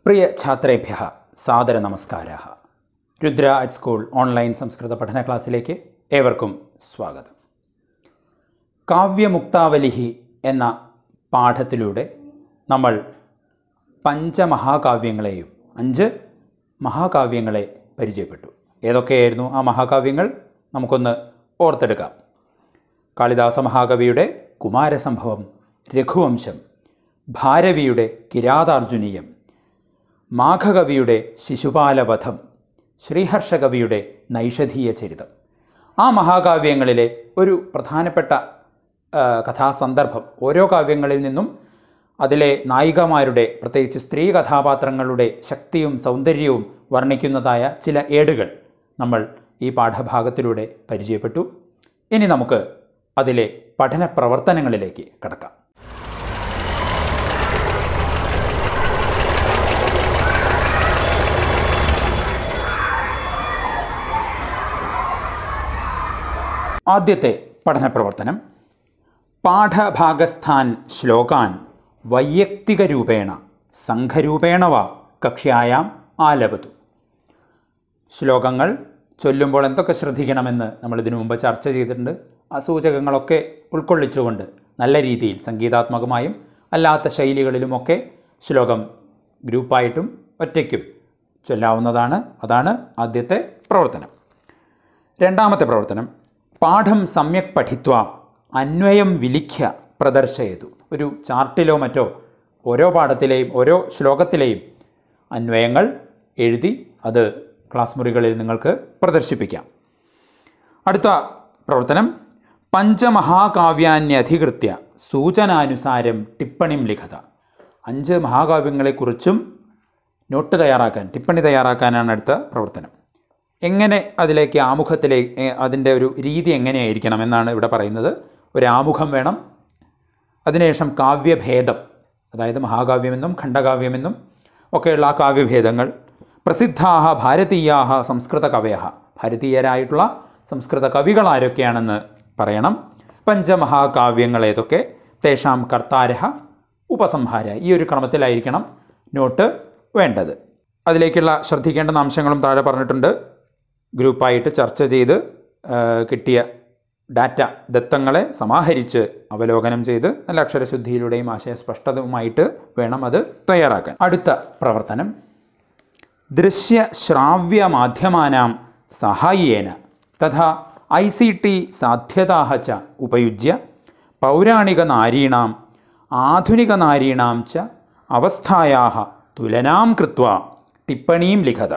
പ്രിയ ഛാത്രേഭ്യഃ സാദര നമസ്കാരാः. രുദ്ര അറ്റ് സ്കൂൾ ഓൺലൈൻ സംസ്കൃത പഠന ക്ലാസ്സിലേക്ക് ഏവർക്കും സ്വാഗതം. കാവ്യമുക്താവലിഹി എന്ന പാഠത്തിലൂടെ നമ്മൾ പഞ്ചമഹാകാവ്യങ്ങളെയും 5 മഹാകാവ്യങ്ങളെ പരിചയപ്പെട്ടു. ഏതൊക്കെയായിരുന്നു ആ മഹാകാവ്യങ്ങൾ? നമുക്കൊന്ന് ഓർത്തെടുക്കാം. കാളിദാസ മഹാകവിയുടെ കുമാരസംഭവം, രഘുവംശം, ഭാരവിയുടെ കിരാതാർജുനീയം, മാഘകവിയുടെ ശിശുപാലവധം, ശ്രീഹർഷകവിയുടെ നൈഷധീയ ചരിതം. ആ മഹാകാവ്യങ്ങളിലെ ഒരു പ്രധാനപ്പെട്ട കഥാസന്ദർഭം, ഓരോ കാവ്യങ്ങളിൽ നിന്നും അതിലെ നായികമാരുടെ, പ്രത്യേകിച്ച് സ്ത്രീ കഥാപാത്രങ്ങളുടെ ശക്തിയും സൗന്ദര്യവും വർണ്ണിക്കുന്നതായ ചില ഏടുകൾ നമ്മൾ ഈ പാഠഭാഗത്തിലൂടെ പരിചയപ്പെട്ടു. ഇനി നമുക്ക് അതിലെ പഠന പ്രവർത്തനങ്ങളിലേക്ക് കടക്കാം. ആദ്യത്തെ പഠന പ്രവർത്തനം, പാഠഭാഗസ്ഥാൻ ശ്ലോകാൻ വൈയക്തികരൂപേണ സംഘരൂപേണ വാ കക്ഷ്യായാം ആലപതു. ശ്ലോകങ്ങൾ ചൊല്ലുമ്പോൾ എന്തൊക്കെ ശ്രദ്ധിക്കണമെന്ന് നമ്മളിതിനു മുമ്പ് ചർച്ച ചെയ്തിട്ടുണ്ട്. ആ സൂചകങ്ങളൊക്കെ ഉൾക്കൊള്ളിച്ചുകൊണ്ട് നല്ല രീതിയിൽ സംഗീതാത്മകമായും അല്ലാത്ത ശൈലികളിലുമൊക്കെ ശ്ലോകം ഗ്രൂപ്പായിട്ടും ഒറ്റയ്ക്കും ചൊല്ലാവുന്നതാണ്. അതാണ് ആദ്യത്തെ പ്രവർത്തനം. രണ്ടാമത്തെ പ്രവർത്തനം, പാഠം സമ്യക് പഠിത്വ അന്വയം വിലിഖ്യ പ്രദർശയതു. ഒരു ചാർട്ടിലോ മറ്റോ ഓരോ പാഠത്തിലെയും ഓരോ ശ്ലോകത്തിലെയും അന്വയങ്ങൾ എഴുതി അത് ക്ലാസ് മുറികളിൽ നിങ്ങൾക്ക് പ്രദർശിപ്പിക്കാം. അടുത്ത പ്രവർത്തനം, പഞ്ചമഹാകാവ്യാന്യധികൃത്യ സൂചനാനുസാരം ടിപ്പണിം ലിഖത. 5 മഹാകാവ്യങ്ങളെക്കുറിച്ചും നോട്ട് തയ്യാറാക്കാൻ, ടിപ്പണി തയ്യാറാക്കാനാണ് അടുത്ത പ്രവർത്തനം. എങ്ങനെ അതിലേക്ക് ആമുഖത്തിലേക്ക്, അതിൻ്റെ ഒരു രീതി എങ്ങനെയായിരിക്കണം എന്നാണ് ഇവിടെ പറയുന്നത്. ഒരു ആമുഖം വേണം. അതിനുശേഷം കാവ്യഭേദം, അതായത് മഹാകാവ്യമെന്നും ഖണ്ഡകാവ്യമെന്നും ഒക്കെയുള്ള ആ കാവ്യഭേദങ്ങൾ. പ്രസിദ്ധാഹ ഭാരതീയാഹ സംസ്കൃത കവയഃ, ഭാരതീയരായിട്ടുള്ള സംസ്കൃത കവികൾ ആരൊക്കെയാണെന്ന് പറയണം. പഞ്ചമഹാകാവ്യങ്ങൾ ഏതൊക്കെ, തേഷാം കർത്താരഃ ഉപസംഹാര. ഈ ഒരു ക്രമത്തിലായിരിക്കണം നോട്ട് വേണ്ടത്. അതിലേക്കുള്ള ശ്രദ്ധിക്കേണ്ട അംശങ്ങളും താഴെ പറഞ്ഞിട്ടുണ്ട്. ഗ്രൂപ്പായിട്ട് ചർച്ച ചെയ്ത് കിട്ടിയ ഡാറ്റ ദത്തങ്ങളെ സമാഹരിച്ച് അവലോകനം ചെയ്ത് നല്ല അക്ഷരശുദ്ധിയിലൂടെയും ആശയസ്പഷ്ടതയുമായിട്ട് വേണം അത് തയ്യാറാക്കാൻ. അടുത്ത പ്രവർത്തനം, ദൃശ്യ ശ്രാവ്യ മാധ്യമാനാം സഹായേന തഥാ ICT സാധ്യതാഃ ച ഉപയുജ്യ പൗരാണിക നാരീണാം ആധുനിക നാരീണാം ച അവസ്ഥായാഃ തുലനാം കൃത്വ ടിപ്പണീം ലിഖത.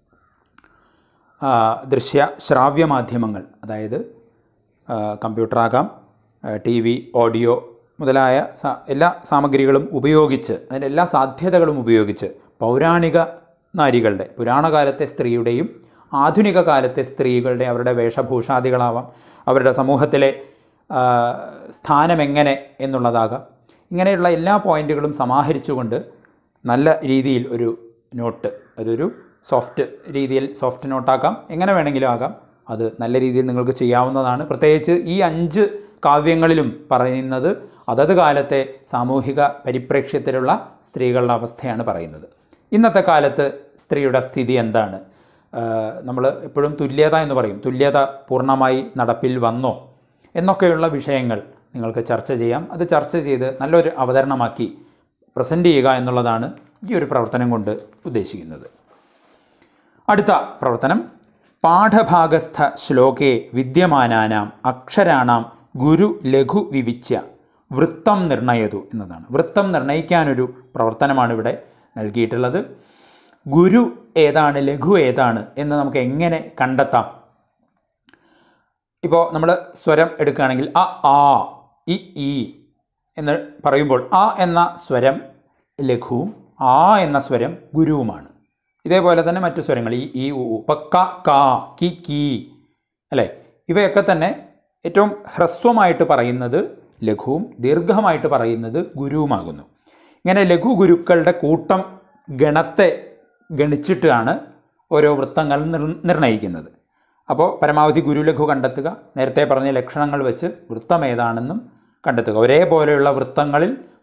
ദൃശ്യ ശ്രാവ്യ മാധ്യമങ്ങൾ, അതായത് കമ്പ്യൂട്ടറാകാം, TV, ഓഡിയോ മുതലായ എല്ലാ സാമഗ്രികളും ഉപയോഗിച്ച്, അതിൻ്റെ എല്ലാ സാധ്യതകളും ഉപയോഗിച്ച് പൗരാണിക നാരികളുടെ, പുരാണകാലത്തെ സ്ത്രീയുടെയും ആധുനിക കാലത്തെ സ്ത്രീകളുടെ അവരുടെ വേഷഭൂഷാദികളാവാം, അവരുടെ സമൂഹത്തിലെ സ്ഥാനം എങ്ങനെ എന്നുള്ളതാകാം, ഇങ്ങനെയുള്ള എല്ലാ പോയിൻറ്റുകളും സമാഹരിച്ചുകൊണ്ട് നല്ല രീതിയിൽ ഒരു നോട്ട്, അതൊരു സോഫ്റ്റ് രീതിയിൽ സോഫ്റ്റ് നോട്ടാക്കാം, എങ്ങനെ വേണമെങ്കിലും ആകാം. അത് നല്ല രീതിയിൽ നിങ്ങൾക്ക് ചെയ്യാവുന്നതാണ്. പ്രത്യേകിച്ച് ഈ 5 കാവ്യങ്ങളിലും പറയുന്നത് അതത് കാലത്തെ സാമൂഹിക പരിപ്രേക്ഷ്യത്തിലുള്ള സ്ത്രീകളുടെ അവസ്ഥയാണ് പറയുന്നത്. ഇന്നത്തെ കാലത്ത് സ്ത്രീയുടെ സ്ഥിതി എന്താണ്? നമ്മൾ എപ്പോഴും തുല്യത എന്ന് പറയും. തുല്യത പൂർണ്ണമായി നടപ്പിൽ വന്നോ എന്നൊക്കെയുള്ള വിഷയങ്ങൾ നിങ്ങൾക്ക് ചർച്ച ചെയ്യാം. അത് ചർച്ച ചെയ്ത് നല്ലൊരു അവതരണമാക്കി പ്രസൻറ്റ് ചെയ്യുക എന്നുള്ളതാണ് ഈ ഒരു പ്രവർത്തനം കൊണ്ട് ഉദ്ദേശിക്കുന്നത്. അടുത്ത പ്രവർത്തനം, പാഠഭാഗസ്ഥ ശ്ലോകേ വിദ്യമാനാനാം അക്ഷരാണാം ഗുരു ലഘു വിവിച്യ വൃത്തം നിർണയതു എന്നതാണ്. വൃത്തം നിർണയിക്കാനൊരു പ്രവർത്തനമാണ് ഇവിടെ നൽകിയിട്ടുള്ളത്. ഗുരു ഏതാണ്, ലഘു ഏതാണ് എന്ന് നമുക്ക് എങ്ങനെ കണ്ടെത്താം? ഇപ്പോൾ നമ്മൾ സ്വരം എടുക്കുകയാണെങ്കിൽ അ, ആ, ഇ, ഈ എന്ന് പറയുമ്പോൾ ആ എന്ന സ്വരം ലഘുവും ആ എന്ന സ്വരം ഗുരുവുമാണ്. ഇതേപോലെ തന്നെ മറ്റു സ്വരങ്ങൾ ഈ, ഈ, ഉ, ഇപ്പം ക, കാ, കി, കീ, അല്ലേ? ഇവയൊക്കെ തന്നെ ഏറ്റവും ഹ്രസ്വമായിട്ട് പറയുന്നത് ലഘുവും ദീർഘമായിട്ട് പറയുന്നത് ഗുരുവുമാകുന്നു. ഇങ്ങനെ ലഘു ഗുരുക്കളുടെ കൂട്ടം ഗണത്തെ ഗണിച്ചിട്ടാണ് ഓരോ വൃത്തങ്ങൾ നിർണ്ണയിക്കുന്നത്. അപ്പോൾ പരമാവധി ഗുരുലഘു കണ്ടെത്തുക, നേരത്തെ പറഞ്ഞ ലക്ഷണങ്ങൾ വെച്ച് വൃത്തം ഏതാണെന്നും കണ്ടെത്തുക. ഒരേപോലെയുള്ള വൃത്തങ്ങളിൽ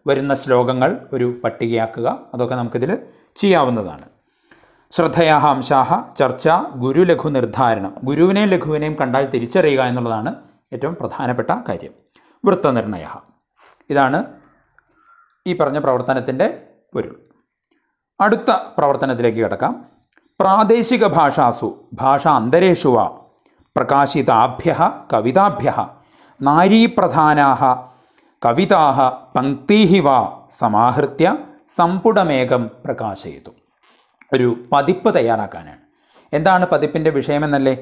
വരുന്ന ശ്ലോകങ്ങൾ ഒരു പട്ടികയാക്കുക, അതൊക്കെ നമുക്കിതിൽ ചെയ്യാവുന്നതാണ്. ശ്രദ്ധയാഹ അംശാഹ ചർച്ച ഗുരുലഘു നിർദ്ധാരണം. ഗുരുവിനെയും ലഘുവിനെയും കണ്ടാൽ തിരിച്ചറിയുക എന്നുള്ളതാണ് ഏറ്റവും പ്രധാനപ്പെട്ട കാര്യം. വൃത്തനിർണയ, ഇതാണ് ഈ പറഞ്ഞ പ്രവർത്തനത്തിൻ്റെ പൊരുൾ. അടുത്ത പ്രവർത്തനത്തിലേക്ക് കിടക്കാം. പ്രാദേശിക ഭാഷാസു ഭാഷാന്തരേഷു വ പ്രകാശിതാഭ്യഃ കവിതാഭ്യഃ നാരീപ്രധാനാഃ കവിതാഃ പങ്ക്തീഃ വാ സമാഹൃത്യ സമ്പുടമേകം പ്രകാശയതു. ഒരു പതിപ്പ് തയ്യാറാക്കാനാണ്. എന്താണ് പതിപ്പിൻ്റെ വിഷയമെന്നല്ലേ?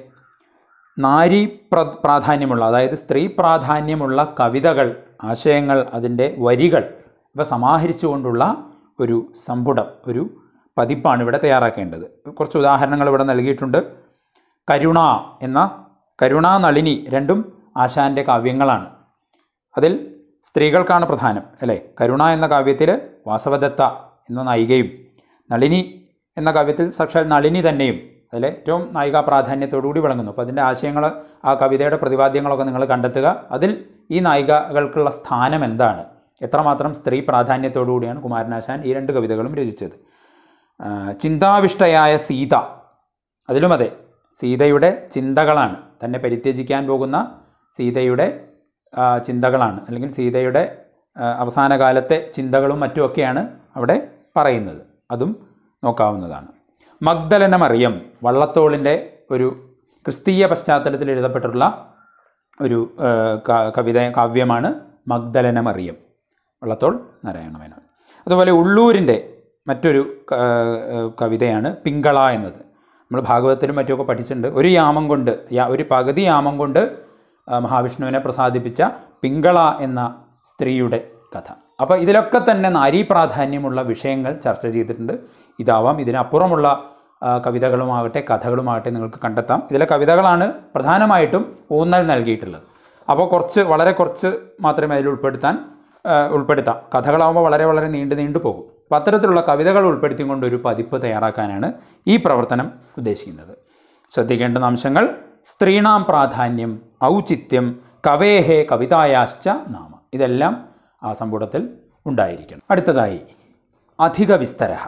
പ്രാധാന്യമുള്ള, അതായത് സ്ത്രീ പ്രാധാന്യമുള്ള കവിതകൾ, ആശയങ്ങൾ, അതിൻ്റെ വരികൾ ഇവ സമാഹരിച്ചുകൊണ്ടുള്ള ഒരു സമ്പുടം, ഒരു പതിപ്പാണ് ഇവിടെ തയ്യാറാക്കേണ്ടത്. കുറച്ച് ഉദാഹരണങ്ങൾ ഇവിടെ നൽകിയിട്ടുണ്ട്. കരുണ എന്ന കരുണാനളിനി രണ്ടും ആശാൻ്റെ കാവ്യങ്ങളാണ്. അതിൽ സ്ത്രീകൾക്കാണ് പ്രധാനം, അല്ലേ? കരുണ എന്ന കാവ്യത്തിൽ വാസവദത്ത എന്ന നായികയും നളിനി എന്ന കാവ്യത്തിൽ സാക്ഷാൽ നളിനി തന്നെയും അതിൽ ഏറ്റവും നായികാ പ്രാധാന്യത്തോടുകൂടി വിളങ്ങുന്നു. അപ്പോൾ അതിൻ്റെ ആശയങ്ങൾ, ആ കവിതയുടെ പ്രതിപാദ്യങ്ങളൊക്കെ നിങ്ങൾ കണ്ടെത്തുക. അതിൽ ഈ നായികകൾക്കുള്ള സ്ഥാനം എന്താണ്, എത്രമാത്രം സ്ത്രീ പ്രാധാന്യത്തോടുകൂടിയാണ് കുമാരനാശാൻ ഈ രണ്ട് കവിതകളും രചിച്ചത്. ചിന്താവിഷ്ടയായ സീത, അതിലും അതെ, സീതയുടെ ചിന്തകളാണ്, തന്നെ പരിത്യജിക്കാൻ പോകുന്ന സീതയുടെ ചിന്തകളാണ്, അല്ലെങ്കിൽ സീതയുടെ അവസാന കാലത്തെ ചിന്തകളും മറ്റുമൊക്കെയാണ് അവിടെ പറയുന്നത്. അതും നോക്കാവുന്നതാണ്. മഗ്ദലന മറിയം, വള്ളത്തോളിൻ്റെ ഒരു ക്രിസ്തീയ പശ്ചാത്തലത്തിൽ എഴുതപ്പെട്ടിട്ടുള്ള ഒരു കാവ്യമാണ് മഗ്ദലന മറിയം, വള്ളത്തോൾ നാരായണമേനോൻ. അതുപോലെ ഉള്ളൂരിൻ്റെ മറ്റൊരു കവിതയാണ് പിങ്കള എന്നത്. നമ്മൾ ഭാഗവതത്തിലും മറ്റുമൊക്കെ പഠിച്ചിട്ടുണ്ട്. ഒരു പകുതി യാമം കൊണ്ട് മഹാവിഷ്ണുവിനെ പ്രസാദിപ്പിച്ച പിങ്കള എന്ന സ്ത്രീയുടെ കഥ. അപ്പോൾ ഇതിലൊക്കെ തന്നെ നാരീ പ്രാധാന്യമുള്ള വിഷയങ്ങൾ ചർച്ച ചെയ്തിട്ടുണ്ട്. ഇതാവാം, ഇതിനപ്പുറമുള്ള കവിതകളുമാകട്ടെ കഥകളുമാകട്ടെ നിങ്ങൾക്ക് കണ്ടെത്താം. ഇതിലെ കവിതകളാണ് പ്രധാനമായിട്ടും ഊന്നൽ നൽകിയിട്ടുള്ളത്. അപ്പോൾ വളരെ കുറച്ച് മാത്രമേ അതിൽ ഉൾപ്പെടുത്താം. കഥകളാകുമ്പോൾ വളരെ നീണ്ടു പോകും. അപ്പോൾ അത്തരത്തിലുള്ള കവിതകൾ ഉൾപ്പെടുത്തിക്കൊണ്ട് ഒരു പതിപ്പ് തയ്യാറാക്കാനാണ് ഈ പ്രവർത്തനം ഉദ്ദേശിക്കുന്നത്. ശ്രദ്ധിക്കേണ്ടുന്ന അംശങ്ങൾ: സ്ത്രീണാം പ്രാധാന്യം, ഔചിത്യം, കവേഹേ കവിതായാശ്ച നാമ. ഇതെല്ലാം ആ സമ്പുടത്തിൽ ഉണ്ടായിരിക്കണം. അടുത്തതായി അധിക വിസ്തരഃ.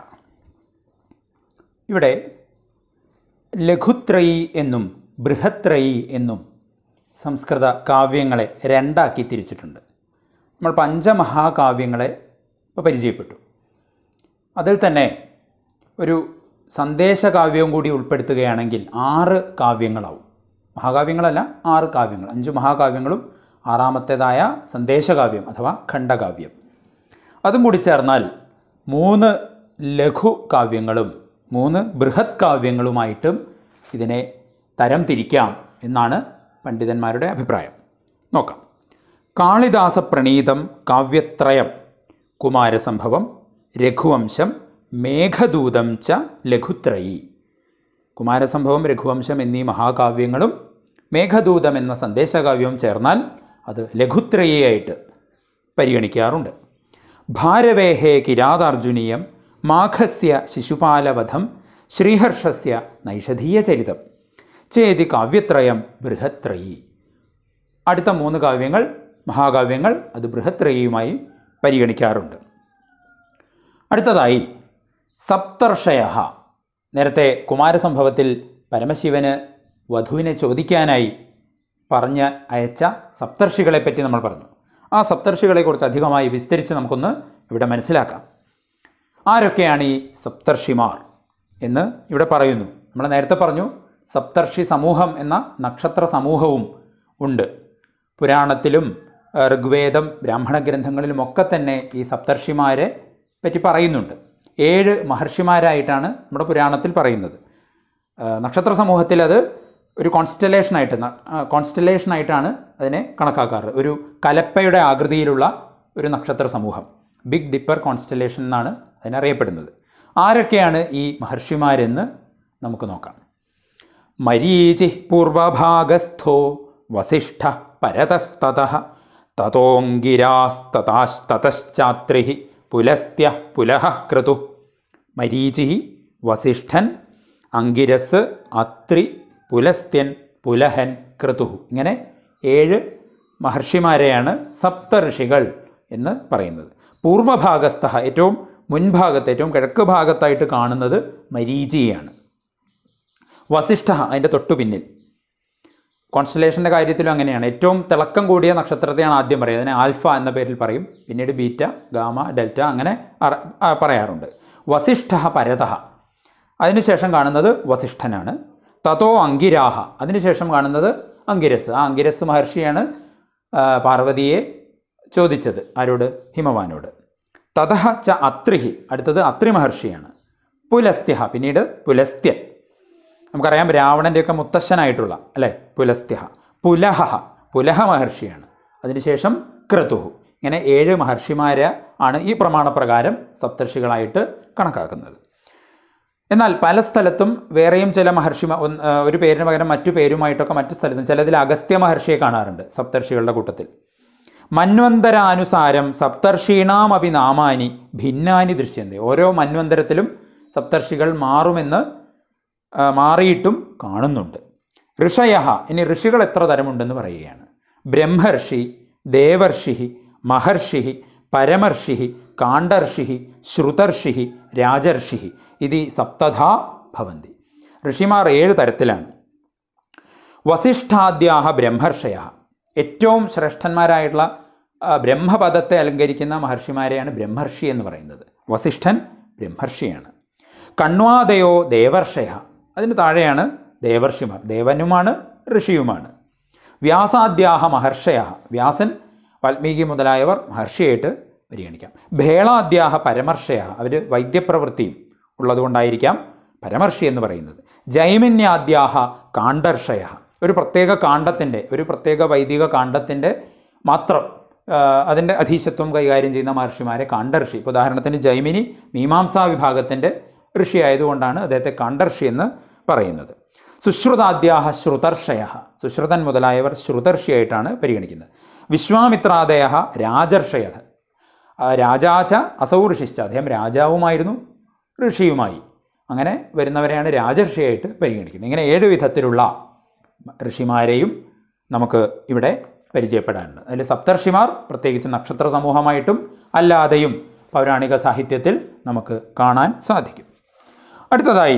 ഇവിടെ ലഘുത്രയീ എന്നും ബൃഹത്രയീ എന്നും സംസ്കൃത കാവ്യങ്ങളെ രണ്ടാക്കി തിരിച്ചിട്ടുണ്ട്. നമ്മൾ പഞ്ചമഹാകാവ്യങ്ങളെ ഇപ്പോൾ പരിചയപ്പെട്ടു. അതിൽ തന്നെ ഒരു സന്ദേശകാവ്യവും കൂടി ഉൾപ്പെടുത്തുകയാണെങ്കിൽ 6 കാവ്യങ്ങളാവും. മഹാകാവ്യങ്ങളല്ല, 6 കാവ്യങ്ങൾ. 5 മഹാകാവ്യങ്ങളും 6ാമത്തേതായ സന്ദേശകാവ്യം അഥവാ ഖണ്ഡകാവ്യം, അതും കൂടി ചേർന്നാൽ 3 ലഘു കാവ്യങ്ങളും 3 ബൃഹത് കാവ്യങ്ങളുമായിട്ടും ഇതിനെ തരം തിരിക്കാം എന്നാണ് പണ്ഡിതന്മാരുടെ അഭിപ്രായം. നോക്കാം. കാളിദാസ പ്രണീതം കാവ്യത്രയം കുമാരസംഭവം, രഘുവംശം, മേഘദൂതം ച ലഘുത്രയീ. കുമാരസംഭവം, രഘുവംശം എന്നീ മഹാകാവ്യങ്ങളും മേഘദൂതം എന്ന സന്ദേശകാവ്യവും ചേർന്നാൽ അത് ലഘുത്രയിയായിട്ട് പരിഗണിക്കാറുണ്ട്. ഭാരവേഹേ കിരാതാർജുനീയം, മാഘസ്യ ശിശുപാലവധം, ശ്രീഹർഷസ്യ നൈഷധീയചരിതം ചേതി കാവ്യത്രയം ബൃഹത്രയീ. അടുത്ത 3 കാവ്യങ്ങൾ, മഹാകാവ്യങ്ങൾ, അത് ബൃഹത്രയിയുമായി പരിഗണിക്കാറുണ്ട്. അടുത്തതായി സപ്തർഷയഃ. നേരത്തെ കുമാരസംഭവത്തിൽ പരമശിവന് വധുവിനെ ചോദിക്കാനായി പറഞ്ഞ് അയച്ച സപ്തർഷികളെപ്പറ്റി നമ്മൾ പറഞ്ഞു. ആ സപ്തർഷികളെക്കുറിച്ച് അധികമായി വിസ്തരിച്ച് നമുക്കൊന്ന് ഇവിടെ മനസ്സിലാക്കാം. ആരൊക്കെയാണ് ഈ സപ്തർഷിമാർ എന്ന് ഇവിടെ പറയുന്നു. നമ്മൾ നേരത്തെ പറഞ്ഞു സപ്തർഷി സമൂഹം എന്ന നക്ഷത്ര സമൂഹവും ഉണ്ട്. പുരാണത്തിലും ഋഗ്വേദം, ബ്രാഹ്മണ ഗ്രന്ഥങ്ങളിലുമൊക്കെ തന്നെ ഈ സപ്തർഷിമാരെ പറ്റി പറയുന്നുണ്ട്. 7 മഹർഷിമാരായിട്ടാണ് നമ്മുടെ പുരാണത്തിൽ പറയുന്നത്. നക്ഷത്ര സമൂഹത്തിൽ അത് ഒരു കോൺസ്റ്റലേഷനായിട്ടാണ് അതിനെ കണക്കാക്കാറ്. ഒരു കലപ്പയുടെ ആകൃതിയിലുള്ള ഒരു നക്ഷത്ര സമൂഹം, ബിഗ് ഡിപ്പർ കോൺസ്റ്റലേഷൻ എന്നാണ് അതിനറിയപ്പെടുന്നത്. ആരൊക്കെയാണ് ഈ മഹർഷിമാരെന്ന് നമുക്ക് നോക്കാം. മരീചി പൂർവഭാഗസ്ഥോ വസിഷ്ഠ പരതസ്തതഃ തതോങ്കിരാസ്തതാസ്തതശ്ചാത്രിഃ പുലസ്ത്യഃ പുലഃ ക്രതു. മരീചി, വസിഷ്ഠൻ, അങ്കിരസ്, അത്രി, പുലസ്ത്യൻ, പുലഹൻ, ക്രതു. ഇങ്ങനെ 7 മഹർഷിമാരെയാണ് സപ്തഋഷികൾ എന്ന് പറയുന്നത്. പൂർവഭാഗസ്ഥ ഏറ്റവും മുൻഭാഗത്ത് ഏറ്റവും കിഴക്ക് ഭാഗത്തായിട്ട് കാണുന്നത് മരീചിയാണ്. വസിഷ്ഠ അതിൻ്റെ തൊട്ടു പിന്നിൽ. കോൺസ്റ്റലേഷൻ്റെ കാര്യത്തിലും അങ്ങനെയാണ്. ഏറ്റവും തിളക്കം കൂടിയ നക്ഷത്രത്തെയാണ് ആദ്യം പറയുക. അതിനെ ആൽഫ എന്ന പേരിൽ പറയും. പിന്നീട് ബീറ്റ, ഗാമ, ഡെൽറ്റ അങ്ങനെ പറയാറുണ്ട്. വസിഷ്ഠ പരതഃ, അതിനുശേഷം കാണുന്നത് വസിഷ്ഠനാണ്. തതോ അങ്കിരാഹ, അതിനുശേഷം കാണുന്നത് അങ്കിരസ്. ആ അങ്കിരസ് മഹർഷിയാണ് പാർവതിയെ ചോദിച്ചത്. ആരോട്? ഹിമവാനോട്. തതഃ ച അത്രിഹി, അടുത്തത് അത്രി മഹർഷിയാണ്. പുലസ്ത്യഹ, പിന്നീട് പുലസ്ത്യൻ. നമുക്കറിയാം രാവണൻ്റെയൊക്കെ മുത്തശ്ശനായിട്ടുള്ള അല്ലേ പുലസ്ത്യഹ. പുലഹ, പുലഹ മഹർഷിയാണ്. അതിനുശേഷം ക്രതുഹു. ഇങ്ങനെ 7 മഹർഷിമാരെ ആണ് ഈ പ്രമാണപ്രകാരം സപ്തർഷികളായിട്ട് കണക്കാക്കുന്നത്. എന്നാൽ പല സ്ഥലത്തും വേറെയും ചില ഒരു പേരിന് പകരം മറ്റു പേരുമായിട്ടൊക്കെ മറ്റു സ്ഥലത്തും ചിലതിൽ അഗസ്ത്യ മഹർഷിയെ കാണാറുണ്ട് സപ്തർഷികളുടെ കൂട്ടത്തിൽ. മന്വന്തരാനുസാരം സപ്തർഷീണാമപി നാമാനി ഭിന്നാനി ദൃശ്യന്തെ. ഓരോ മന്വന്തരത്തിലും സപ്തർഷികൾ മാറിയിട്ടും കാണുന്നുണ്ട്. ഋഷയ, ഇനി ഋഷികൾ എത്ര തരമുണ്ടെന്ന് പറയുകയാണ്. ബ്രഹ്മർഷി, ദേവർഷി, മഹർഷി, പരമർഷി, കാണ്ഡർഷി, ശ്രുതർഷി, രാജർഷി ഇതി സപ്തധാ ഭവന്തി. ഋഷിമാർ 7 തരത്തിലാണ്. വസിഷ്ഠാദ്യാഹ ബ്രഹ്മർഷയ, ഏറ്റവും ശ്രേഷ്ഠന്മാരായിട്ടുള്ള ബ്രഹ്മപദത്തെ അലങ്കരിക്കുന്ന മഹർഷിമാരെയാണ് ബ്രഹ്മർഷി എന്ന് പറയുന്നത്. വസിഷ്ഠൻ ബ്രഹ്മർഷിയാണ്. കണ്വാദയോ ദേവർഷയ, അതിന് താഴെയാണ് ദേവർഷിമാർ. ദേവനുമാണ് ഋഷിയുമാണ്. വ്യാസാദ്യാഹ മഹർഷയ, വ്യാസൻ, വാൽമീകി മുതലായവർ മഹർഷിയായിട്ട് പരിഗണിക്കാം. ഭേളാദ്യാഹ പരമർഷയ, അവർ വൈദ്യപ്രവൃത്തിയും ഉള്ളതുകൊണ്ടായിരിക്കാം പരമർഷി എന്ന് പറയുന്നത്. ജൈമിന്യാദ്യാഹ കാണ്ഡർഷയ, ഒരു പ്രത്യേക കാണ്ഡത്തിൻ്റെ, ഒരു പ്രത്യേക വൈദിക കാണ്ഡത്തിൻ്റെ മാത്രം അതിൻ്റെ അധീശത്വം കൈകാര്യം ചെയ്യുന്ന മഹർഷിമാരെ കാണ്ഡർഷി. ഇപ്പോൾ ഉദാഹരണത്തിന് ജൈമിനി മീമാംസാ വിഭാഗത്തിൻ്റെ ഋഷി ആയതുകൊണ്ടാണ് അദ്ദേഹത്തെ കാണ്ഡർഷി എന്ന് പറയുന്നത്. സുശ്രുതാദ്യാഹ ശ്രുതർഷയ, സുശ്രുതൻ മുതലായവർ ശ്രുതർഷിയായിട്ടാണ് പരിഗണിക്കുന്നത്. വിശ്വാമിത്രാദയ രാജർഷയ, രാജാച അസൗ ഋഷിശ്ച, അദ്ദേഹം രാജാവുമായിരുന്നു ഋഷിയുമായി. അങ്ങനെ വരുന്നവരെയാണ് രാജർഷിയായിട്ട് പരിഗണിക്കുന്നത്. ഇങ്ങനെ 7 വിധത്തിലുള്ള ഋഷിമാരെയും നമുക്ക് ഇവിടെ പരിചയപ്പെടാനുണ്ട്. അതിൽ സപ്തർഷിമാർ പ്രത്യേകിച്ച് നക്ഷത്ര സമൂഹമായിട്ടും അല്ലാതെയും പൗരാണിക സാഹിത്യത്തിൽ നമുക്ക് കാണാൻ സാധിക്കും. അടുത്തതായി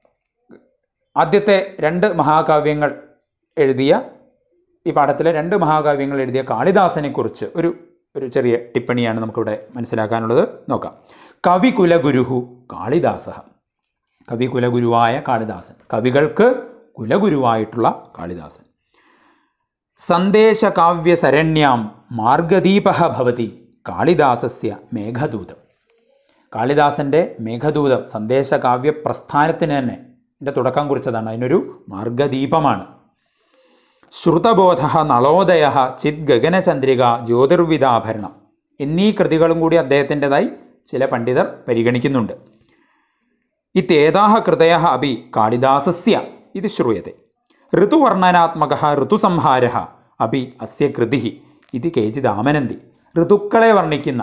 ആദ്യത്തെ 2 മഹാകാവ്യങ്ങൾ എഴുതിയ, ഈ പാഠത്തിലെ 2 മഹാകാവ്യങ്ങൾ എഴുതിയ കാളിദാസനെക്കുറിച്ച് ഒരു ചെറിയ ടിപ്പണിയാണ് നമുക്കിവിടെ മനസ്സിലാക്കാനുള്ളത്. നോക്കാം. കവികുലഗുരുഹു കാളിദാസ, കവികുലഗുരുവായ കാളിദാസൻ, കവികൾക്ക് കുലഗുരുവായിട്ടുള്ള കാളിദാസൻ. സന്ദേശകാവ്യസരണ്യാം മാർഗദീപഃ ഭവതി കാളിദാസസ്യ മേഘദൂതം. കാളിദാസൻ്റെ മേഘദൂതം സന്ദേശകാവ്യ പ്രസ്ഥാനത്തിന് തന്നെ ഇതിൻ്റെ തുടക്കം കുറിച്ചതാണ്. അതിനൊരു മാർഗദീപമാണ്. ശ്രുതബോധ നളോദയ ചിത് ഗഗനചന്ദ്രിക ജ്യോതിർവിദാഭരണം എന്നീ കൃതികളും കൂടി അദ്ദേഹത്തിൻ്റെതായി ചില പണ്ഡിതർ പരിഗണിക്കുന്നുണ്ട്. ഇത്യേതാഹ കൃതയഃ അപി കാളിദാസസ്യ ഇത് ശ്രൂയത്തെ. ഋതുവർണ്ണനാത്മക ഋതുസംഹാര അപി അസ്യ കൃതി ഇത് കേചിദാമനന്തി. ഋതുക്കളെ വർണ്ണിക്കുന്ന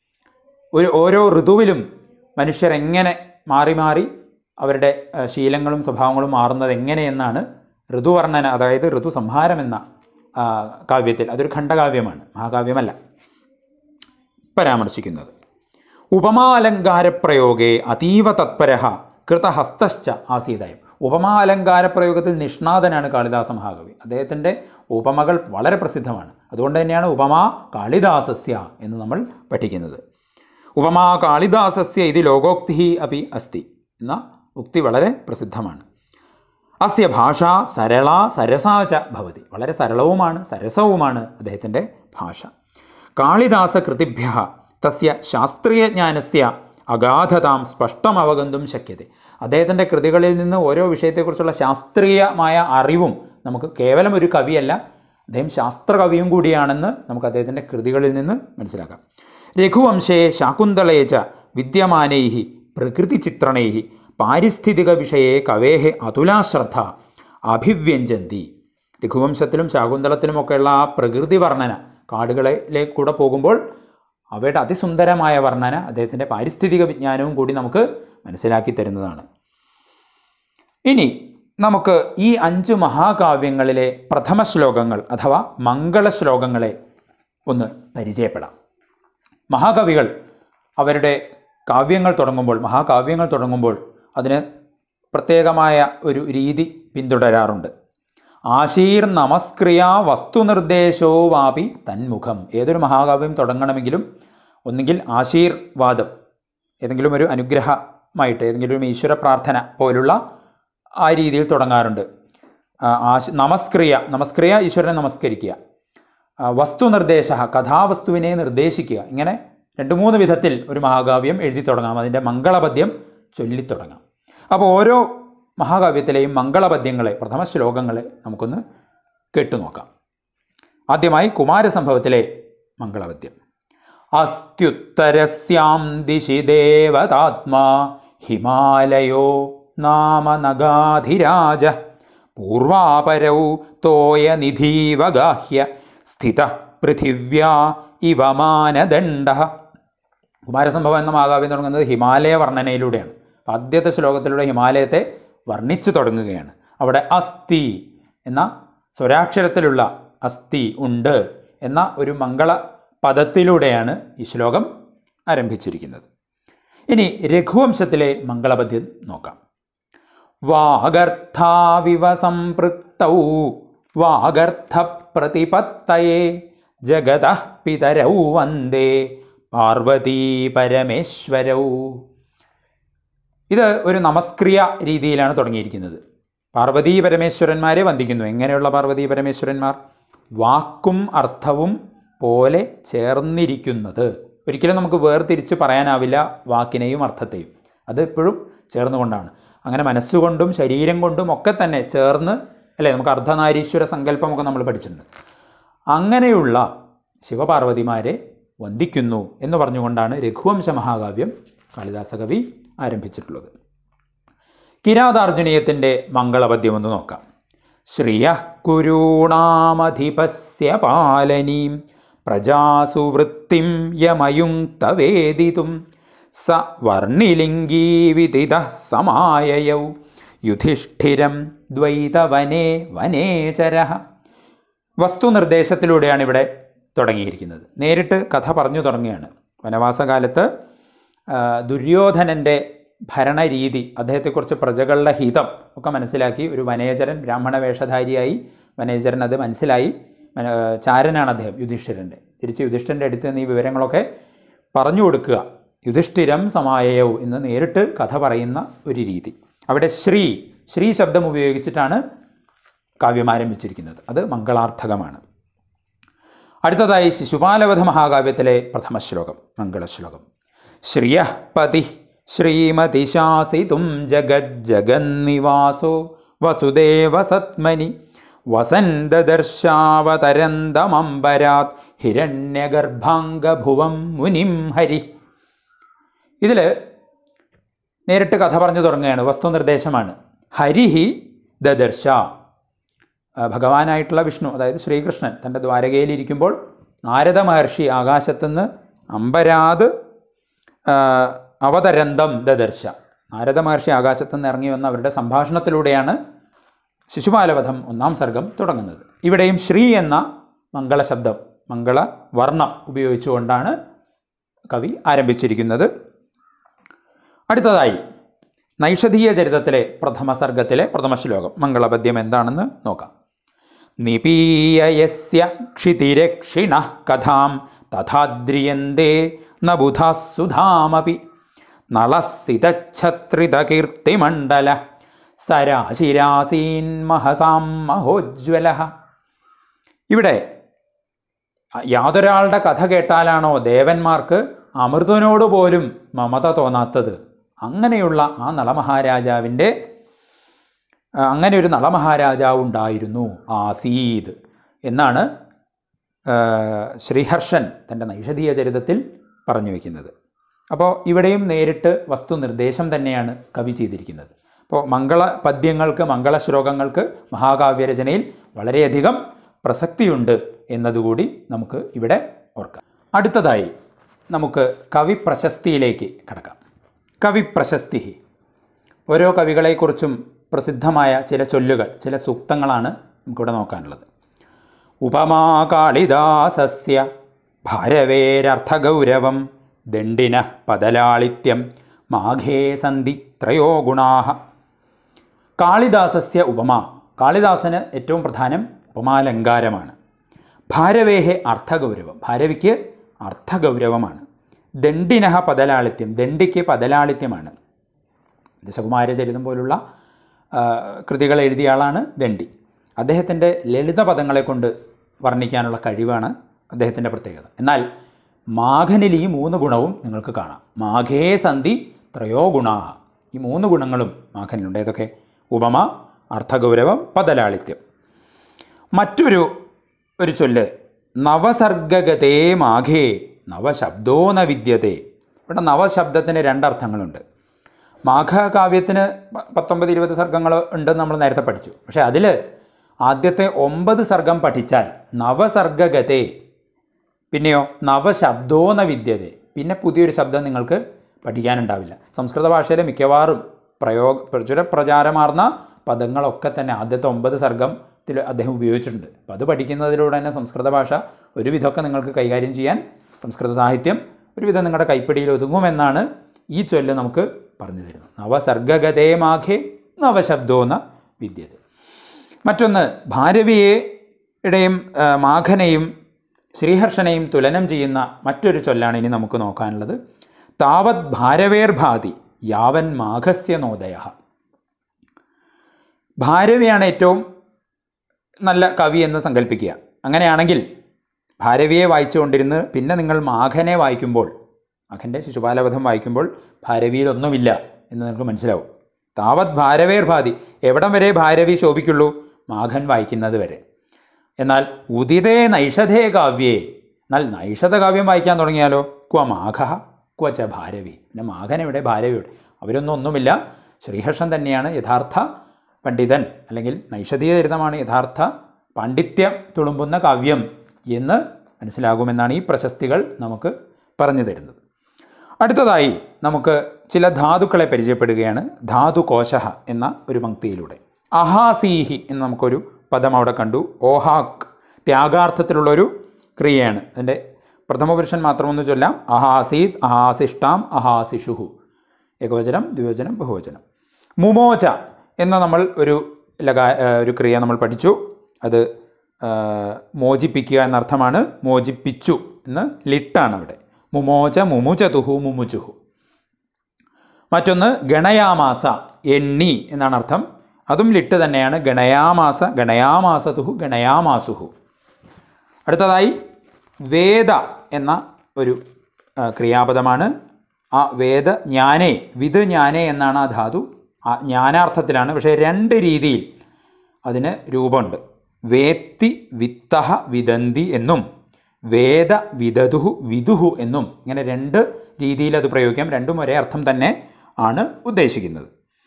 ഓരോ ഋതുവിലും മനുഷ്യരെങ്ങനെ മാറി മാറി അവരുടെ ശീലങ്ങളും സ്വഭാവങ്ങളും മാറുന്നത് എങ്ങനെയെന്നാണ് ഋതുവർണ്ണന, അതായത് ഋതുസംഹാരം എന്ന കാവ്യത്തിൽ, അതൊരു ഖണ്ഡകാവ്യമാണ്, മഹാകാവ്യമല്ല, പരാമർശിക്കുന്നത്. ഉപമാലങ്കാരപ്രയോഗേ അതീവ തത്പര കൃതഹസ്തശ്ച ആസീതായം. ഉപമാലങ്കാരപ്രയോഗത്തിൽ നിഷ്ണാതനാണ് കാളിദാസ മഹാകവി. അദ്ദേഹത്തിൻ്റെ ഉപമകൾ വളരെ പ്രസിദ്ധമാണ്. അതുകൊണ്ട് തന്നെയാണ് ഉപമാ കാളിദാസസ്യ എന്ന് നമ്മൾ പഠിക്കുന്നത്. ഉപമാ കാളിദാസസ്യ ഇത് ലോകോക്തി അപി അസ്തി എന്ന ഉക്തി വളരെ പ്രസിദ്ധമാണ്. അസ്യ ഭാഷ സരള സരസാച ഭവതി. വളരെ സരളവുമാണ് സരസവുമാണ് അദ്ദേഹത്തിൻ്റെ ഭാഷ. കാളിദാസ കൃതിഭ്യ തസ്യ ശാസ്ത്രീയജ്ഞാനസ്യ അഗാധതാം സ്പഷ്ടം അവഗന്തും ശക്യത്തെ. അദ്ദേഹത്തിൻ്റെ കൃതികളിൽ നിന്ന് ഓരോ വിഷയത്തെക്കുറിച്ചുള്ള ശാസ്ത്രീയമായ അറിവും നമുക്ക്, കേവലം ഒരു കവിയല്ല, അദ്ദേഹം ശാസ്ത്രകവിയും കൂടിയാണെന്ന് നമുക്ക് അദ്ദേഹത്തിൻ്റെ കൃതികളിൽ നിന്ന് മനസ്സിലാക്കാം. രഘുവംശേ ശാകുന്തളേ ച വിദ്യമാനൈ പ്രകൃതിചിത്രണൈ പാരിസ്ഥിതിക വിഷയെ കവേഹ അതുലാശ്രദ്ധ അഭിവ്യഞ്ജന്തി. രഘുവംശത്തിലും ശാകുന്തളത്തിലുമൊക്കെയുള്ള ആ പ്രകൃതി വർണ്ണന, കാടുകളിലേക്ക് കൂടെ പോകുമ്പോൾ അവയുടെ അതിസുന്ദരമായ വർണ്ണന അദ്ദേഹത്തിൻ്റെ പാരിസ്ഥിതിക വിജ്ഞാനവും കൂടി നമുക്ക് മനസ്സിലാക്കി തരുന്നതാണ്. ഇനി നമുക്ക് ഈ 5 മഹാകാവ്യങ്ങളിലെ പ്രഥമ ശ്ലോകങ്ങൾ അഥവാ മംഗള ശ്ലോകങ്ങളെ ഒന്ന് പരിചയപ്പെടാം. മഹാകവികൾ അവരുടെ കാവ്യങ്ങൾ തുടങ്ങുമ്പോൾ, മഹാകാവ്യങ്ങൾ തുടങ്ങുമ്പോൾ അതിന് പ്രത്യേകമായ ഒരു രീതി പിന്തുടരാറുണ്ട്. ആശീർ നമസ്ക്രിയ വസ്തുനിർദ്ദേശോ വാപി തന്മുഖം. ഏതൊരു മഹാകാവ്യം തുടങ്ങണമെങ്കിലും ഒന്നുകിൽ ആശീർവാദം, ഏതെങ്കിലും ഒരു അനുഗ്രഹമായിട്ട്, ഏതെങ്കിലും ഒരു ഈശ്വര പ്രാർത്ഥന പോലുള്ള ആ രീതിയിൽ തുടങ്ങാറുണ്ട്. നമസ്ക്രിയ ഈശ്വരനെ നമസ്കരിക്കുക. വസ്തുനിർദ്ദേശ കഥാവസ്തുവിനെ നിർദ്ദേശിക്കുക. ഇങ്ങനെ 2-3 വിധത്തിൽ ഒരു മഹാകാവ്യം എഴുതി തുടങ്ങാം. അതിൻ്റെ മംഗളപദ്യം ചൊല്ലിത്തുടങ്ങാം. അപ്പോൾ ഓരോ മഹാകാവ്യത്തിലെയും മംഗളപദ്യങ്ങളെ, പ്രഥമ ശ്ലോകങ്ങളെ നമുക്കൊന്ന് കേട്ടുനോക്കാം. ആദ്യമായി കുമാരസംഭവത്തിലെ മംഗളപദ്യം. അസ്ത്യുത്തരസ്യാം ദിശി ദേവതാത്മാ ഹിമാലയോ നാമ നഗാധിരാജ പൂർവാപരൗ തോയനിധീവഗാഹ്യ സ്ഥിത പൃഥിവ്യാ ഇവ മാനദണ്ഡ. കുമാരസംഭവം എന്ന മഹാകാവ്യം തുടങ്ങുന്നത് ഹിമാലയ വർണ്ണനയിലൂടെയാണ്. ആദ്യത്തെ ശ്ലോകത്തിലൂടെ ഹിമാലയത്തെ വർണ്ണിച്ചു തുടങ്ങുകയാണ്. അവിടെ അസ്ഥി എന്ന സ്വരാക്ഷരത്തിലുള്ള അസ്ഥി ഉണ്ട് എന്ന ഒരു മംഗള പദത്തിലൂടെയാണ് ഈ ശ്ലോകം ആരംഭിച്ചിരിക്കുന്നത്. ഇനി രഘുവംശത്തിലെ മംഗളപദ്യം നോക്കാം. വാഗർത്ഥാവിവ സംപൃക്തൗ വാഗർത്ഥ പ്രതിപത്തയേ ജഗതഃ പിതരൗ വന്ദേ പാർവതീ പരമേശ്വരൗ. ഇത് ഒരു നമസ്ക്രിയ രീതിയിലാണ് തുടങ്ങിയിരിക്കുന്നത്. പാർവതീ പരമേശ്വരന്മാരെ വന്ദിക്കുന്നു. എങ്ങനെയുള്ള പാർവതീ പരമേശ്വരന്മാർ? വാക്കും അർത്ഥവും പോലെ ചേർന്നിരിക്കുന്നത്. ഒരിക്കലും നമുക്ക് വേർതിരിച്ച് പറയാനാവില്ല വാക്കിനെയും അർത്ഥത്തെയും. അത് എപ്പോഴും ചേർന്നുകൊണ്ടാണ്. അങ്ങനെ മനസ്സുകൊണ്ടും ശരീരം കൊണ്ടും ഒക്കെ തന്നെ ചേർന്ന്, അല്ലേ, നമുക്ക് അർദ്ധനാരീശ്വര സങ്കല്പമൊക്കെ നമ്മൾ പഠിച്ചിട്ടുണ്ട്. അങ്ങനെയുള്ള ശിവപാർവതിമാരെ വന്ദിക്കുന്നു എന്ന് പറഞ്ഞുകൊണ്ടാണ് രഘുവംശ മഹാകാവ്യം കാളിദാസ കവി ആരംഭിച്ചിട്ടുള്ളത്. കിരാതാർജുനീയത്തിൻ്റെ മംഗളപദ്യം ഒന്ന് നോക്കാം. ശ്രിയഃ കുരൂണാമധിപസ്യ പാലനീം പ്രജാസു വൃത്തിം യമയുക്തവേദിതും സ വർണ്ണിലിംഗീ വിദിതഃ സമായയൗ യുധിഷ്ഠിരം ദ്വൈതവനേ വനേചരഃ. വസ്തുനിർദ്ദേശത്തിലൂടെയാണ് ഇവിടെ തുടങ്ങിയിരിക്കുന്നത്. നേരിട്ട് കഥ പറഞ്ഞു തുടങ്ങുകയാണ്. വനവാസകാലത്ത് ദുര്യോധനൻ്റെ ഭരണരീതി, അദ്ദേഹത്തെക്കുറിച്ച് പ്രജകളുടെ ഹിതം ഒക്കെ മനസ്സിലാക്കി ഒരു വനേചരൻ, ബ്രാഹ്മണ വേഷധാരിയായി വനേചരൻ അത് മനസ്സിലായി. ചാരനാണ് അദ്ദേഹം യുധിഷ്ഠിരൻ്റെ. തിരിച്ച് യുധിഷ്ഠിരൻ്റെ അടുത്ത് നിന്ന് ഈ വിവരങ്ങളൊക്കെ പറഞ്ഞു കൊടുക്കുക. യുധിഷ്ഠിരം സമായയൗ എന്ന് നേരിട്ട് കഥ പറയുന്ന ഒരു രീതി. അവിടെ ശ്രീ ശബ്ദം ഉപയോഗിച്ചിട്ടാണ് കാവ്യം ആരംഭിച്ചിരിക്കുന്നത്. അത് മംഗളാർത്ഥകമാണ്. അടുത്തതായി ശിശുപാലവധ മഹാകാവ്യത്തിലെ പ്രഥമ ശ്ലോകം, മംഗളശ്ലോകം. ശ്രിയഃ പതി ശ്രീമതി ശാസിതും ജഗജ്ജഗന്നിവാസോ വസുദേവ സത്മനി വസന്തദർശാവതരന്തമംബരാത് ഹിരണ്യഗർഭാംഗഭുവം മുനിം ഹരി. ഇതിൽ നേരിട്ട് കഥ പറഞ്ഞു തുടങ്ങുകയാണ്. വസ്തുനിർദ്ദേശമാണ്. ഹരിഹി ദദർശ, ഭഗവാനായിട്ടുള്ള വിഷ്ണു, അതായത് ശ്രീകൃഷ്ണൻ തൻ്റെ ദ്വാരകയിലിരിക്കുമ്പോൾ നാരദ മഹർഷി ആകാശത്തുനിന്ന് അംബരാത് അവതരന്തം ദദർശ, നാരദ മഹർഷി ആകാശത്തുനിന്ന് ഇറങ്ങി വന്ന അവരുടെ സംഭാഷണത്തിലൂടെയാണ് ശിശുപാലവധം 1-ാം സർഗം തുടങ്ങുന്നത്. ഇവിടെയും ശ്രീ എന്ന മംഗളശബ്ദം, മംഗളവർണ്ണം ഉപയോഗിച്ചുകൊണ്ടാണ് കവി ആരംഭിച്ചിരിക്കുന്നത്. അടുത്തതായി നൈഷധീയ ചരിതത്തിലെ പ്രഥമ സർഗത്തിലെ പ്രഥമ ശ്ലോകം, മംഗളപദ്യം എന്താണെന്ന് നോക്കാം. നിപീയയസ്യ ക്ഷിതിരക്ഷിണഃ കഥാം തഥാദ്രിയന്തേ ന ബുധാസുധാമപി നളസ്സിതച്ഛത്രിതകീർത്തിമണ്ഡല സരാശിരാസീൻ മഹസാം മഹോജ്വല. ഇവിടെ യാതൊരാളുടെ കഥ കേട്ടാലാണോ ദേവന്മാർക്ക് അമൃതനോട് പോലും മമത തോന്നാത്തത്, അങ്ങനെയുള്ള ആ നളമഹാരാജാവിൻ്റെ, അങ്ങനെ ഒരു നളമഹാരാജാവ് ഉണ്ടായിരുന്നു, ആസീത് എന്നാണ് ശ്രീഹർഷൻ തൻ്റെ നൈഷധീയ ചരിതത്തിൽ പറഞ്ഞു വയ്ക്കുന്നത്. അപ്പോൾ ഇവിടെയും നേരിട്ട് വസ്തുനിർദ്ദേശം തന്നെയാണ് കവി ചെയ്തിരിക്കുന്നത്. അപ്പോൾ മംഗളപദ്യങ്ങൾക്ക്, മംഗളശ്ലോകങ്ങൾക്ക് മഹാകാവ്യരചനയിൽ വളരെയധികം പ്രസക്തിയുണ്ട് എന്നതുകൂടി നമുക്ക് ഇവിടെ ഓർക്കാം. അടുത്തതായി നമുക്ക് കവി പ്രശസ്തിയിലേക്ക് കടക്കാം. കവി പ്രശസ്തി, ഓരോ കവികളെക്കുറിച്ചും പ്രസിദ്ധമായ ചില ചൊല്ലുകൾ, ചില സൂക്തങ്ങളാണ് നമുക്കിവിടെ നോക്കാനുള്ളത്. ഉപമാ കാളിദാസസ്യ ഭാരവേരർത്ഥഗൗരവം ദണ്ഡിന പദലാളിത്യം മാഘേ സന്ധി ത്രയോ ഗുണാഹ. കാളിദാസസ്യ ഉപമ. കാളിദാസന് ഏറ്റവും പ്രധാനം ഉപമാലങ്കാരമാണ്. ഭാരവേഹെ അർത്ഥഗൗരവം. ഭാരവിക്ക് അർത്ഥഗൗരവമാണ്. ദണ്ഡിനഃ പദലാളിത്യം. ദണ്ഡിക്ക് പദലാളിത്യമാണ്. ദശകുമാരചരിതം പോലുള്ള കൃതികൾ എഴുതിയ ആളാണ് ദണ്ഡി. അദ്ദേഹത്തിൻ്റെ ലളിത പദങ്ങളെ കൊണ്ട് വർണ്ണിക്കാനുള്ള കഴിവാണ് അദ്ദേഹത്തിൻ്റെ പ്രത്യേകത. എന്നാൽ മാഘനിൽ ഈ 3 ഗുണവും നിങ്ങൾക്ക് കാണാം. മാഘേ സന്ധി ത്രയോ ഗുണാഹ. ഈ 3 ഗുണങ്ങളും മാഘനിലുണ്ട്. ഏതൊക്കെ? ഉപമ, അർത്ഥഗൗരവം, പദലാളിത്യം. മറ്റൊരു ചൊല്ല് നവസർഗഗതേ മാഘേ നവശബ്ദോ ന വിദ്യതേ. ഇവിടെ നവശബ്ദത്തിന് 2 അർത്ഥങ്ങളുണ്ട്. മാഘകാവ്യത്തിന് 19-20 സർഗങ്ങൾ ഉണ്ടെന്ന് നമ്മൾ നേരത്തെ പഠിച്ചു. പക്ഷേ അതിൽ ആദ്യത്തെ 9 സർഗം പഠിച്ചാൽ നവസർഗഗതേ, പിന്നെയോ നവശബ്ദോ ന വിദ്യതേ, പിന്നെ പുതിയൊരു ശബ്ദം നിങ്ങൾക്ക് പഠിക്കാനുണ്ടാവില്ല. സംസ്കൃത ഭാഷയിലെ മിക്കവാറും പ്രചാരമാർന്ന പദങ്ങളൊക്കെ തന്നെ ആദ്യത്തെ 9 സർഗത്തിൽ അദ്ദേഹം ഉപയോഗിച്ചിട്ടുണ്ട്. അപ്പോൾ അത് പഠിക്കുന്നതിലൂടെ തന്നെ സംസ്കൃത ഭാഷ ഒരുവിധമൊക്കെ നിങ്ങൾക്ക് കൈകാര്യം ചെയ്യാൻ, സംസ്കൃത സാഹിത്യം ഒരുവിധം നിങ്ങളുടെ കൈപ്പിടിയിൽ ഒതുങ്ങുമെന്നാണ് ഈ ചൊല്ല് നമുക്ക് പറഞ്ഞു തരുന്നു. നവസർഗഗതേ മാഘേ നവശബ്ദോ ന വിദ്യതേ. മറ്റൊന്ന് ഭാരവിയുടെയും മാഘനെയും ശ്രീഹർഷനെയും തുലനം ചെയ്യുന്ന മറ്റൊരു ചൊല്ലാണ് ഇനി നമുക്ക് നോക്കാനുള്ളത്. താവത് ഭാരവേർഭാതി യാവൻ മാഘസ്യ നോദയ. ഭാരവിയാണ് ഏറ്റവും നല്ല കവി എന്ന് സങ്കല്പിക്കുക. അങ്ങനെയാണെങ്കിൽ ഭാരവിയെ വായിച്ചുകൊണ്ടിരുന്ന് പിന്നെ നിങ്ങൾ മാഘനെ വായിക്കുമ്പോൾ, മാഘൻ്റെ ശിശുപാലവധം വായിക്കുമ്പോൾ ഭാരവിയിലൊന്നുമില്ല എന്ന് നിങ്ങൾക്ക് മനസ്സിലാവും. താവത് ഭാരവേർഭാതി. എവിടം വരെ ഭാരവി ശോഭിക്കുള്ളൂ? മാഘൻ വായിക്കുന്നത് വരെ. എന്നാൽ ഉദിതേ നൈഷധേ കാവ്യേ. എന്നാൽ നൈഷധ കാവ്യം വായിക്കാൻ തുടങ്ങിയാലോ? ക്വ മാഘ ക്വച ഭാരവി. പിന്നെ മാഘനെവിടെ, ഭാരവിയുടെ? ഒന്നുമില്ല. ശ്രീഹർഷൻ തന്നെയാണ് യഥാർത്ഥ പണ്ഡിതൻ, അല്ലെങ്കിൽ നൈഷധീയ ചരിതമാണ് യഥാർത്ഥ പാണ്ഡിത്യം തുളുമ്പുന്ന കാവ്യം എന്ന് മനസ്സിലാകുമെന്നാണ് ഈ പ്രശസ്തികൾ നമുക്ക് പറഞ്ഞു തരുന്നത്. അടുത്തതായി നമുക്ക് ചില ധാതുക്കളെ പരിചയപ്പെടുകയാണ് ധാതുകോശ എന്ന ഒരു പങ്ക്തിയിലൂടെ. അഹാസീഹി എന്ന് നമുക്കൊരു പദം അവിടെ കണ്ടു. ഓഹാക്ക് ത്യാഗാർത്ഥത്തിലുള്ളൊരു ക്രിയയാണ്. അതിൻ്റെ പ്രഥമപുരുഷൻ മാത്രമൊന്ന് ചൊല്ലാം. അഹാസീത്, അഹാസിഷ്ടാം, അഹാസിഷുഹു. ഏകവചനം, ദ്വിവചനം, ബഹുവചനം. മുമോച എന്ന നമ്മൾ ഒരു ക്രിയ നമ്മൾ പഠിച്ചു. അത് മോചിപ്പിക്കുക എന്നർത്ഥമാണ്. മോചിപ്പിച്ചു എന്ന് ലിട്ടാണ് അവിടെ. മുമോച, മുമുചതുഹു, മുമുചുഹു. മറ്റൊന്ന് ഗണയാമാസ, എണ്ണി എന്നാണ് അർത്ഥം. അതും ലിട്ട് തന്നെയാണ്. ഗണയാമാസ, ഗണയാമാസതുഹു, ഗണയാമാസുഹു. അടുത്തതായി വേദ എന്ന ഒരു ക്രിയാപദമാണ്. ആ വേദ ജ്ഞാനേ, വിത് ജ്ഞാനേ എന്നാണ് ആ ധാതു. ആ ജ്ഞാനാർത്ഥത്തിലാണ്. പക്ഷേ 2 രീതിയിൽ അതിന് രൂപമുണ്ട്. വേത്തി വിത്തഹ വിദന്തി എന്നും വേദ വിദതുഹു വിദുഹു എന്നും. ഇങ്ങനെ 2 രീതിയിൽ അത് പ്രയോഗിക്കാം. രണ്ടും ഒരേ അർത്ഥം തന്നെ ആണ് ഉദ്ദേശിക്കുന്നത്.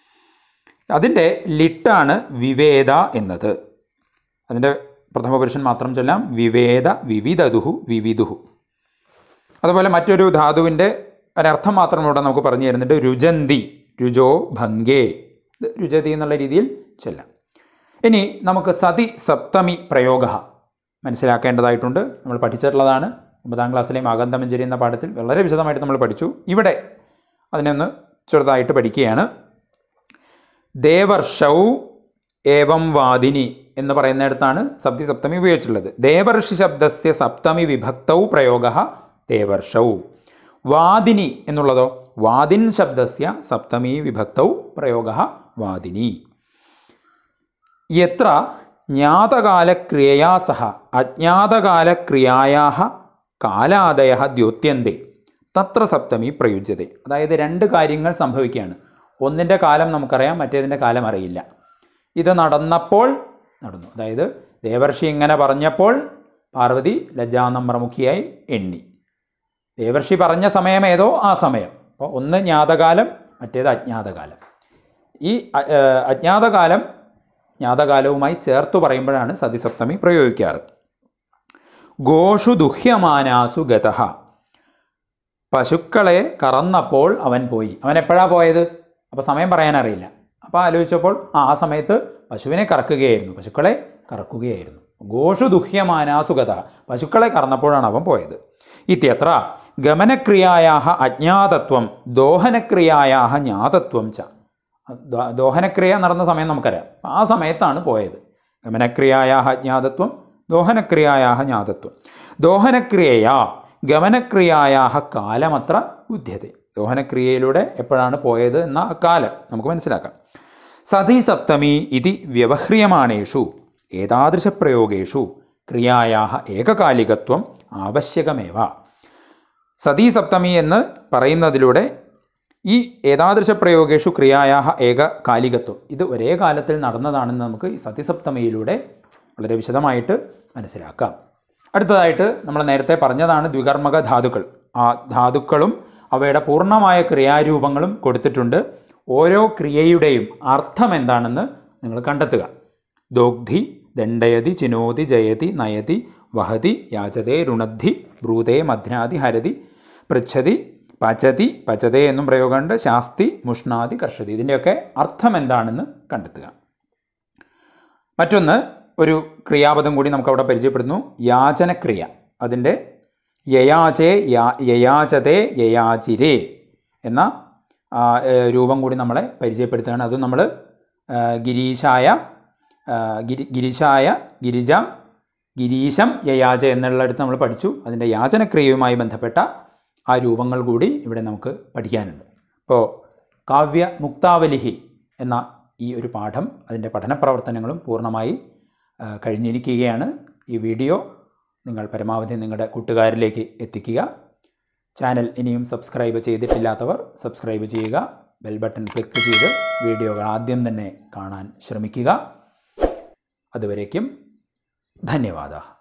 അതിൻ്റെ ലിട്ടാണ് വിവേദ എന്നത്. അതിൻ്റെ പ്രഥമപുരുഷൻ മാത്രം ചൊല്ലാം. വിവേദ, വിവിദതുഹു, വിവിദുഹു. അതുപോലെ മറ്റൊരു ധാതുവിൻ്റെ ഒരർത്ഥം മാത്രം ഇവിടെ നമുക്ക് പറഞ്ഞു തരുന്നുണ്ട്. രുജന്തി, രുജോ ഭംഗേ. രുജതി എന്നുള്ള രീതിയിൽ ചൊല്ലാം. ഇനി നമുക്ക് സതി സപ്തമി പ്രയോഗ മനസ്സിലാക്കേണ്ടതായിട്ടുണ്ട്. നമ്മൾ പഠിച്ചിട്ടുള്ളതാണ് 9ാം ക്ലാസ്സിലെയും ആഗന്തമഞ്ജരി എന്ന പാഠത്തിൽ വളരെ വിശദമായിട്ട് നമ്മൾ പഠിച്ചു. ഇവിടെ അതിനൊന്ന് ചെറുതായിട്ട് പഠിക്കുകയാണ്. ദേവർഷൗ ഏവം വാദിനി എന്ന് പറയുന്നിടത്താണ് സപ്തി സപ്തമി ഉപയോഗിച്ചിട്ടുള്ളത്. ദേവർഷി ശബ്ദസ്യ സപ്തമി വിഭക്തൗ പ്രയോഗ ദേവർഷൗ. വാദിനി എന്നുള്ളതോ വാദിൻ ശബ്ദസ്യ സപ്തമി വിഭക്തൗ പ്രയോഗ വാദിനി. യത്ര ജ്ഞാതകാലക്രിയയാ സഹ അജ്ഞാതകാലക്രിയായാ കാലാദയ ദ്യോത്യന്തേ തത്ര സപ്തമി പ്രയുജ്യതേ. അതായത് 2 കാര്യങ്ങൾ സംഭവിക്കുകയാണ്. ഒന്നിൻ്റെ കാലം നമുക്കറിയാം, മറ്റേതിൻ്റെ കാലം അറിയില്ല. ഇത് നടന്നപ്പോൾ നടന്നു. അതായത് ദേവർഷി ഇങ്ങനെ പറഞ്ഞപ്പോൾ പാർവതി ലജ്ജാനമ്രമുഖിയായി എണ്ണി. ദേവർഷി പറഞ്ഞ സമയം ഏതോ ആ സമയം. അപ്പോൾ ഒന്ന് ജ്ഞാതകാലം, മറ്റേത് അജ്ഞാതകാലം. ഈ അജ്ഞാതകാലം ജ്ഞാതകാലവുമായി ചേർത്ത് പറയുമ്പോഴാണ് സതിസപ്തമി പ്രയോഗിക്കാറ്. ഗോഷു ദുഹ്യമാനാസു ഗതഃ. പശുക്കളെ കറന്നപ്പോൾ അവൻ പോയി. അവൻ എപ്പോഴാണ് പോയത്? അപ്പോൾ സമയം പറയാനറിയില്ല. അപ്പോൾ ആലോചിച്ചപ്പോൾ ആ സമയത്ത് പശുവിനെ കറക്കുകയായിരുന്നു, പശുക്കളെ കറക്കുകയായിരുന്നു. ഗോഷു ദുഹ്യമാനാസു ഗതഃ. പശുക്കളെ കറന്നപ്പോഴാണ് അവൻ പോയത്. ഇത്യത്ര ഗമനക്രിയായാഹ അജ്ഞാതത്വം ദോഹനക്രിയായാഹ ജ്ഞാതത്വം ച. ദോഹനക്രിയ നടന്ന സമയം നമുക്കറിയാം. ആ സമയത്താണ് പോയത്. ഗമനക്രിയായാഹ അജ്ഞാതത്വം ദോഹനക്രിയായാഹ ജ്ഞാതത്വം. ദോഹനക്രിയയാ ഗമനക്രിയായാഹ കാലമത്ര ബുദ്ധ്യത്തെ. ദോഹനക്രിയയിലൂടെ എപ്പോഴാണ് പോയത് എന്ന കാലം നമുക്ക് മനസ്സിലാക്കാം. സതി സപ്തമി ഇതി വ്യവഹ്രിയമാണേഷു ഏതാദൃശപ്രയോഗേഷു ക്രിയായാഹ ഏകകാലികത്വം ആവശ്യകമേവ. സതി സപ്തമി എന്ന് പറയുന്നതിലൂടെ ഈ ഏതാദൃശപ്രയോഗേഷു ക്രിയായാഹ ഏകകാലികത്വം, ഇത് ഒരേ കാലത്തിൽ നടന്നതാണെന്ന് നമുക്ക് ഈ സതിസപ്തമിയിലൂടെ വളരെ വിശദമായിട്ട് മനസ്സിലാക്കാം. അടുത്തതായിട്ട് നമ്മൾ നേരത്തെ പറഞ്ഞതാണ് ദ്വികർമ്മക ധാതുക്കൾ. ആ ധാതുക്കളും അവയുടെ പൂർണ്ണമായ ക്രിയാരൂപങ്ങളും കൊടുത്തിട്ടുണ്ട്. ഓരോ ക്രിയയുടെയും അർത്ഥം എന്താണെന്ന് നിങ്ങൾ കണ്ടെത്തുക. ദോഗ്ധി, ദണ്ഡയതി, ചിനോതി, ജയതി, നയതി, വഹതി, യാചതേ, രുണദ്ധി, ബ്രൂതേ, മധ്നാതി, ഹരതി, പൃച്ഛതി, പചതി, പചതേ എന്നും പ്രയോഗമുണ്ട്. ശാസ്തി, മുഷ്ണാതി, കർഷതി. ഇതിൻ്റെയൊക്കെ അർത്ഥം എന്താണെന്ന് കണ്ടെത്തുക. മറ്റൊന്ന് ഒരു ക്രിയാപദം കൂടി നമുക്കവിടെ പരിചയപ്പെടുന്നു, യാചനക്രിയ. അതിൻ്റെ യയാചേ, യയാചതേ, യയാചിരേ എന്ന രൂപം കൂടി നമ്മളെ പരിചയപ്പെടുത്തുകയാണ്. അതും നമ്മൾ ഗിരീശായ, ഗിരിജാം, ഗിരീശം, യയാച എന്നുള്ളിടത്ത് നമ്മൾ പഠിച്ചു. അതിൻ്റെ യാചനക്രിയയുമായി ബന്ധപ്പെട്ട ആ രൂപങ്ങൾ കൂടി ഇവിടെ നമുക്ക് പഠിക്കാനുണ്ട്. അപ്പോൾ കാവ്യ മുക്താവലിഹി എന്ന ഈ ഒരു പാഠം, അതിൻ്റെ പഠന പ്രവർത്തനങ്ങളും പൂർണ്ണമായി കഴിഞ്ഞിരിക്കുകയാണ്. ഈ വീഡിയോ നിങ്ങൾ പരമാവധി നിങ്ങളുടെ കൂട്ടുകാരിലേക്ക് എത്തിക്കുക. ചാനൽ ഇനിയും സബ്സ്ക്രൈബ് ചെയ്തിട്ടില്ലാത്തവർ സബ്സ്ക്രൈബ് ചെയ്യുക. ബെൽ ബട്ടൺ ക്ലിക്ക് ചെയ്ത് വീഡിയോകൾ ആദ്യം തന്നെ കാണാൻ ശ്രമിക്കുക. അതുവരേക്കും ധന്യവാദ.